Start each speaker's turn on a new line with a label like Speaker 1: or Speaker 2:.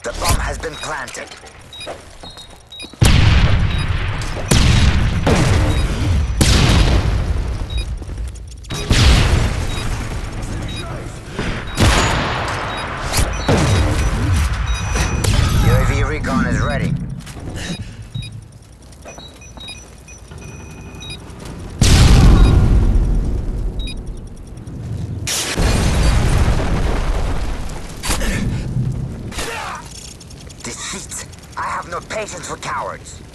Speaker 1: The bomb has been planted. UAV recon is ready. Deceit! I have no patience for cowards.